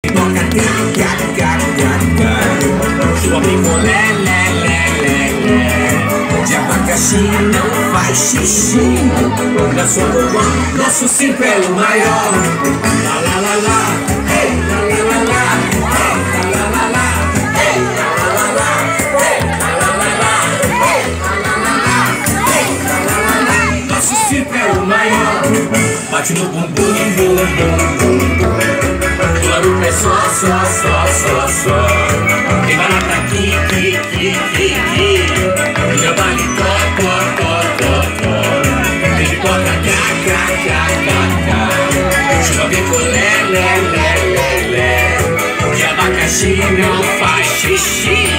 Toca chupa picolé, de abacaxi não faz xixi. Na sua boca, nosso circo é o maior. Lá, lá, lá, lá, hey, lá, lá, lá, lá, hey, lá, lá, lá, lá, hey, lá, lá, lá, lá, hey, lá, lá, lá, lá, hey, lá, lá, lá, lá, hey, lá, lá, lá, lá. Nosso circo é o maior. Bate no bumbum, bum, bum, bum. Pula no pé só. Tem barata aqui. Javali to. Ele toca cá. Chupa picolé, de abacaxi não faz xixi.